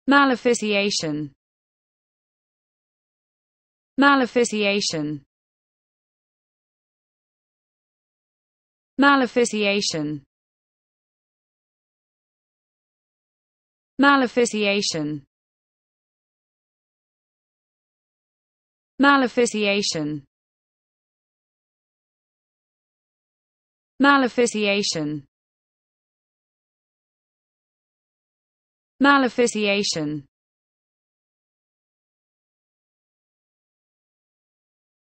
maleficiation, maleficiation, maleficiation, maleficiation, maleficiation, maleficiation, maleficiation,